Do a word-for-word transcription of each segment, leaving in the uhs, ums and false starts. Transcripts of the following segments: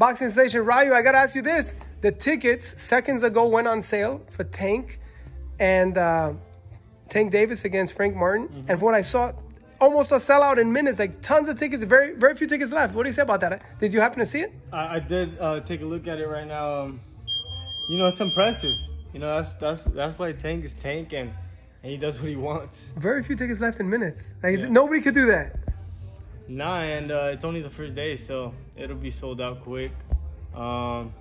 Boxing Station. Ryu, I got to ask you this. The tickets seconds ago went on sale for Tank and uh, Tank Davis against Frank Martin. Mm-hmm. And from what I saw, almost a sellout in minutes, like tons of tickets, very very few tickets left. What do you say about that? Did you happen to see it? I, I did uh, take a look at it right now. Um, you know, it's impressive. You know, that's that's that's why Tank is Tank, and, and he does what he wants. Very few tickets left in minutes. Like, yeah. Nobody could do that. Nah, and uh, it's only the first day, so it'll be sold out quick. Um,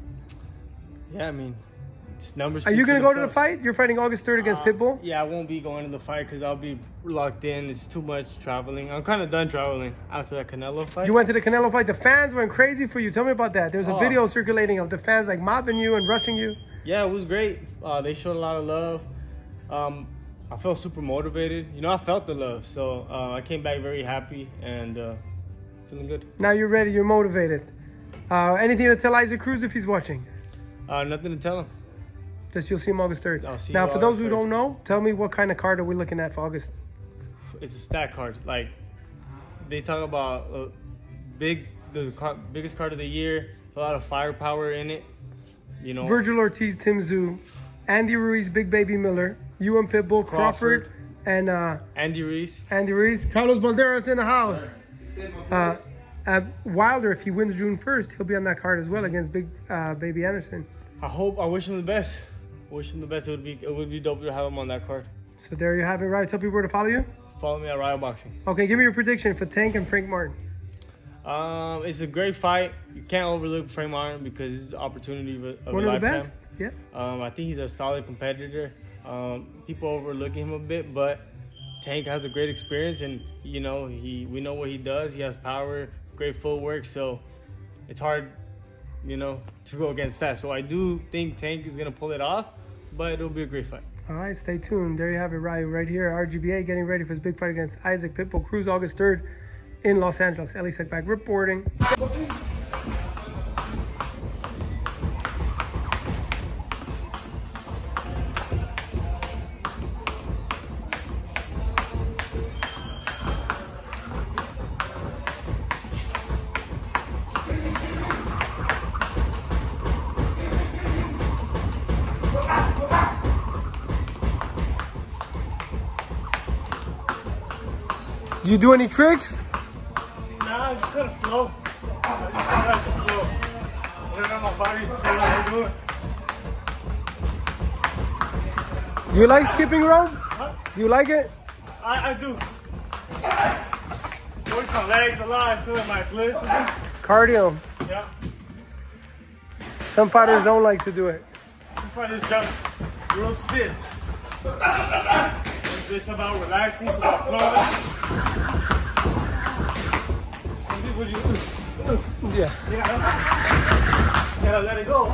yeah, I mean, it's numbers. Are you going to go to the fight? You're fighting August third against uh, Pitbull? Yeah, I won't be going to the fight because I'll be locked in. It's too much traveling. I'm kind of done traveling after that Canelo fight. You went to the Canelo fight. The fans went crazy for you. Tell me about that. There was a oh. video circulating of the fans like mobbing you and rushing you. Yeah, it was great. Uh, they showed a lot of love. Um, I felt super motivated. You know, I felt the love. So uh, I came back very happy and uh, feeling good. Now you're ready. You're motivated. Uh, anything to tell Isaac Cruz if he's watching? Uh, nothing to tell him. Just you'll see him August third. I'll see now, you for August those who third. don't know, tell me what kind of card are we looking at for August? It's a stat card. Like, they talk about uh, big, the car, biggest card of the year. A lot of firepower in it. You know, Virgil Ortiz, Tim Tszyu, Andy Ruiz, Big Baby Miller, you and Pitbull, Crawford, Crawford and uh, Andy Ruiz. Andy Ruiz, Carlos Balderas in the house. Uh, uh, Wilder, if he wins June first, he'll be on that card as well against Big uh, Baby Anderson. I hope. I wish him the best. I wish him the best. It would be. It would be dope to have him on that card. So there you have it. Right. Tell people where to follow you. Follow me at Ryu Boxing. Okay. Give me your prediction for Tank and Frank Martin. Um, it's a great fight. You can't overlook Frank Martin because it's the opportunity of a, of One a of the lifetime. best. Yeah. Um, I think he's a solid competitor. Um, people overlooking him a bit, but Tank has a great experience, and you know he. We know what he does. He has power, great footwork, so it's hard, you know, to go against that. So I do think Tank is gonna pull it off, but it'll be a great fight. All right, stay tuned. There you have it, Ryu, right here. R G B A getting ready for his big fight against Isaac Pitbull Cruz, August third in Los Angeles. Ellie Setback reporting. Do you do any tricks? Nah, I just gotta flow. I just gotta flow. I don't know my body to feel like I do it. Do you like skipping rope? Huh? Do you like it? I, I do. Works my legs a lot. I feel like my athleticism. Cardio. Yeah. Some fighters don't like to do it. Some fighters jump real stiff. It's about relaxing, it's about flowing. Some people do. Yeah. Yeah. You gotta let it go.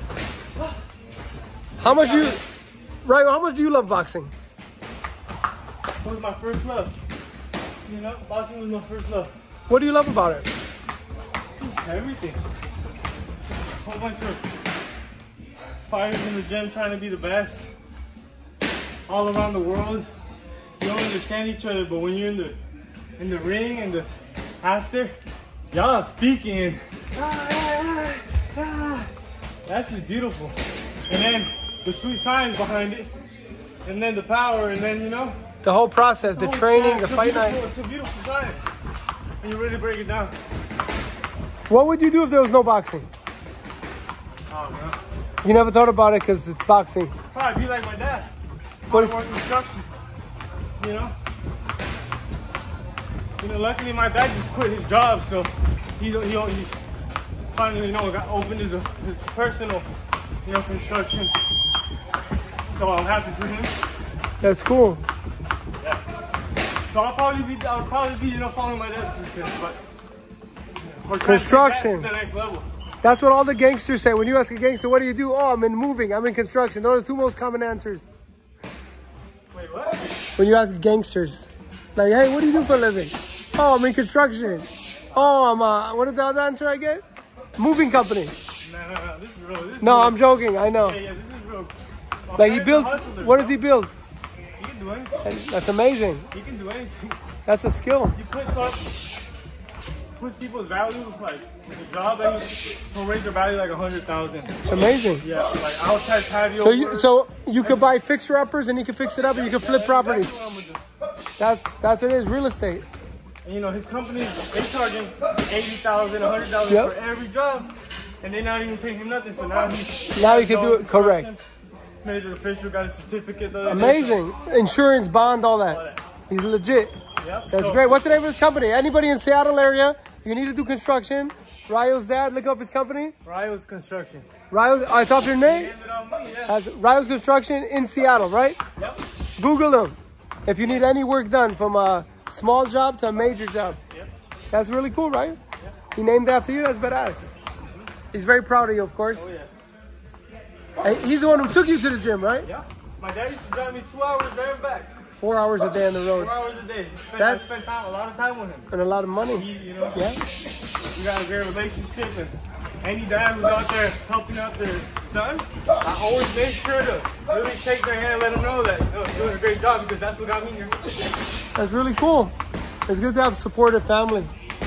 How much do you, right? How much do you love boxing? It was my first love. You know, boxing was my first love. What do you love about it? Just everything. It's a whole bunch of fighters in the gym trying to be the best. All around the world. You don't understand each other, but when you're in the in the ring and the after, y'all speaking and ah, ah, ah, that's just beautiful. And then the sweet science behind it, and then the power, and then you know the whole process, the, the training, the fight night. It's a beautiful science, and you really break it down. What would you do if there was no boxing? Oh man, you never thought about it because it's boxing. Probably be like my dad. What is more construction? You know. You know, luckily my dad just quit his job, so he he, he finally, you know, got opened his, his personal, you know, construction. So I'm happy for him. That's cool. Yeah. So I'll probably be, I'll probably be, you know, following my dad's footsteps, but or construction. To the next level. That's what all the gangsters say. When you ask a gangster, what do you do? Oh, I'm in moving. I'm in construction. Those are the two most common answers. Wait, what? When you ask gangsters, like, hey, what do you do for a living? Oh, I'm in construction. Oh, I'm uh, what is the other answer I get? Moving company. No, no, no, this is real. This is no, real. I'm joking. I know. Yeah, yeah, this is real. My like he builds. Hustler, what does he build? He can do anything. That's amazing. He can do anything. That's a skill. You put some, puts people's value, like the job that he will raise their value like a hundred thousand. It's amazing. Yeah, like outside patio. So you work. so you could buy fixer uppers and he could fix it up and you could flip properties. That's what I'm gonna do. That's that's what it is, real estate. And you know, his company, they charging eighty thousand, a hundred thousand Yep. for every job, and they're not even paying him nothing. So now he Now he can do it correct. It's made it official. Got a certificate. The other day. Amazing. Insurance, bond, all All that. that. He's legit. Yep. That's so, great. What's the name of his company? Anybody in Seattle area, you need to do construction. Ryo's dad, look up his company. Ryo's Construction. Ryo, oh, it's off your name? Named it on me, yeah. That's Ryo's Construction in Seattle, right? Yep. Google him. If you need any work done from a small job to a major job. Yep. That's really cool, right? Yep. He named after you. That's badass. He's very proud of you, of course. Oh yeah. And he's the one who took you to the gym, right? Yeah. My dad used to drive me two hours there and back. Four hours a day on the Four road. hours a day. Spend, That- I spent time, a lot of time with him. And a lot of money. He, you know, Yeah. we got a great relationship. And any dad who's out there helping out their son, I always make sure to really take their hand and let them know that, you know, they're doing a great job, because that's what got me here. That's really cool. It's good to have a supportive family.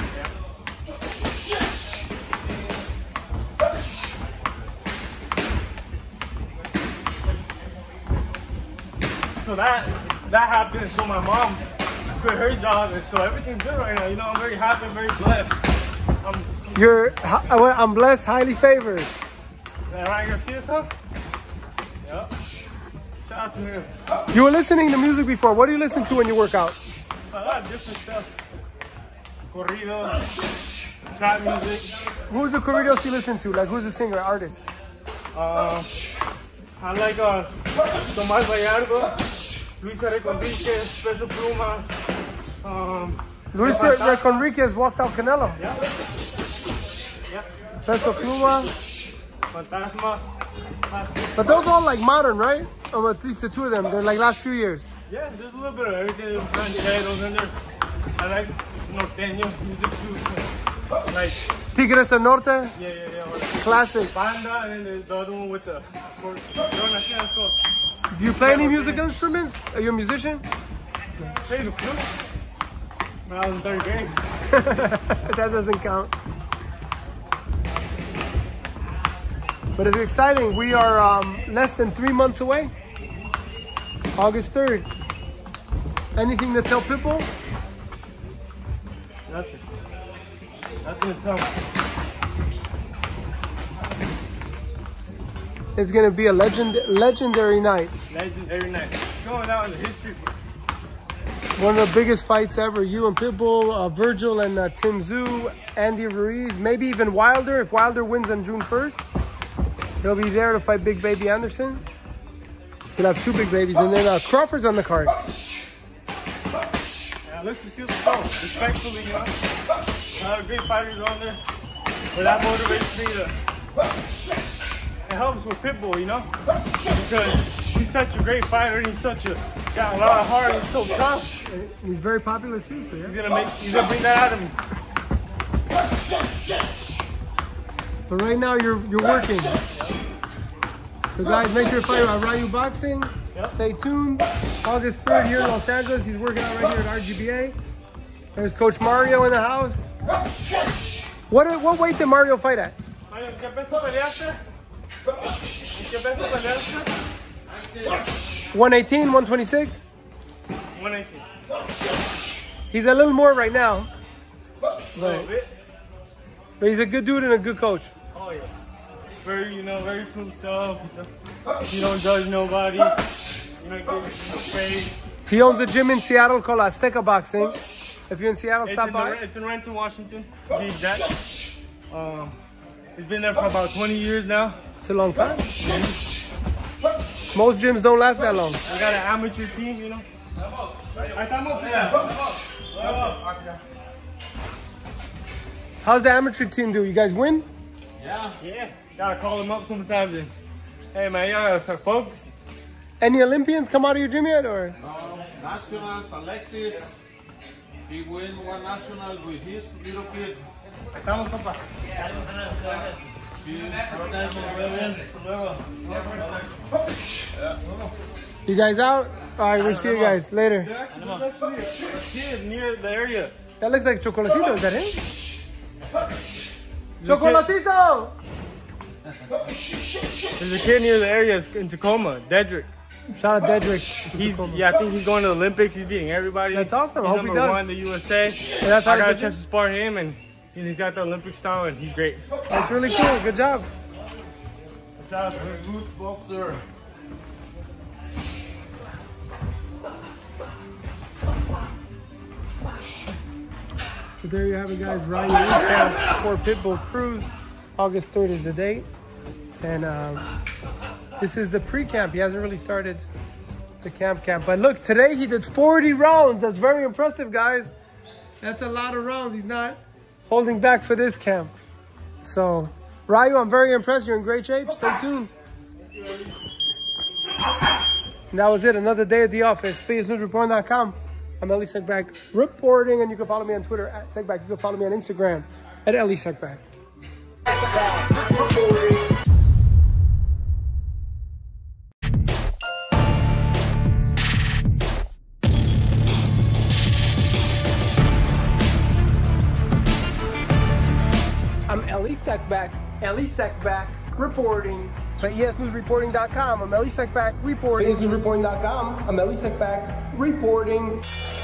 So that that happened. So my mom quit her job, and so everything's good right now. You know, I'm very happy, very blessed. I'm You're, I'm blessed, highly favored. that Ryan Garcia song. Yep. Shout out to him. You were listening to music before. What do you listen to when you work out? A lot of different stuff. Corrido, trap music. Who's the corridos you listen to? Like, who's the singer, artist? Uh, I like uh, Tomás Gallardo, Luis Enriquez, Special Pluma. Um, Luis Enriquez walked out Canelo. yeah. Yeah. Peso Pluma. Fantasma. Classic. But those are all like modern, right? Or at least the two of them. They're like last few years. Yeah, there's a little bit of everything. Rancheros in there. I like norteño music too. So, like, Tigres del Norte. yeah, yeah, yeah. Or like Classic. Banda, and then the, the other one with the. Or, so, Do you play any musical instruments? Are you a musician? play the flute when I was in third grade. That doesn't count. But it's exciting. We are um, less than three months away. August third. Anything to tell people? Nothing. Nothing to tell me. It's gonna be a legend, legendary night. Legendary night. Going out in the history. One of the biggest fights ever. You and Pitbull, uh, Virgil and uh, Tim Zhu, Andy Ruiz, maybe even Wilder. If Wilder wins on June first, he'll be there to fight Big Baby Anderson. He'll have two big babies, and then uh, Crawford's on the card. Yeah, look to see the show. Respectfully, you know. A lot of great fighters on there. But that motivates me to. It helps with Pitbull, you know? Because he's such a great fighter, and he's such a. Got a lot of heart, he's so tough. He's very popular too, so yeah. He's gonna make. He's gonna bring that out of me. But right now you're you're working. So guys, make sure to follow uh, Ryu Boxing. Yep. Stay tuned. August third here in Los Angeles. He's working out right here at R G B A. There's Coach Mario in the house. What what weight did Mario fight at? Mario, ¿qué peso peleaste? ¿Qué peso peleaste? one eighteen, one twenty-six. one eighteen. He's a little more right now. A little bit. But he's a good dude and a good coach. Oh yeah. Very, you know, very to himself. You don't judge nobody. You know, give no face. He owns a gym in Seattle called Azteca Boxing. If you're in Seattle, It's stop in, by. the, it's in Renton, Washington, to be exact. Um, he's been there for about twenty years now. It's a long time. Most gyms don't last that long. We got an amateur team, you know. Ahí estamos. How's the amateur team do? You guys win? Yeah. Yeah, gotta call them up sometimes and, hey man, y'all gotta start focusing. Any Olympians come out of your gym yet, or? Um, nationals, Alexis. He win one national with his little kid. Estamos, papá. He, ahorita me ve bien. Luego. You guys out? All right, we'll see you guys later. Actually, there's actually a kid near the area. That looks like Chocolatito. Is that him? Chocolatito! There's a kid near the area in Tacoma, Dedrick. Shout out Dedrick. He's, yeah, I think he's going to the Olympics. He's beating everybody. That's awesome. I He's hope he number does. one in the U S A. And that's how I got good a chance to spar him, and he's got the Olympic style, and he's great. That's really cool. Good job. Shout out to Very good boxer. So there you have it, guys. Ryan Camp for Pitbull Cruise. August third is the date. And um, this is the pre-camp. He hasn't really started the camp camp. But look, today he did forty rounds. That's very impressive, guys. That's a lot of rounds. He's not holding back for this camp. So, Ryu, I'm very impressed. You're in great shape. Stay tuned. And that was it. Another day at the office. Fitness News Report dot com. I'm Elie Seckbach reporting, and you can follow me on Twitter at Seckbach. You can follow me on Instagram at Elie Seckbach. I'm Elie Seckbach, Elie Seckbach reporting for E S News Reporting dot com. I'm Elie Seckbach reporting. Fitness News Reporting dot com. I'm Elie Seckbach reporting.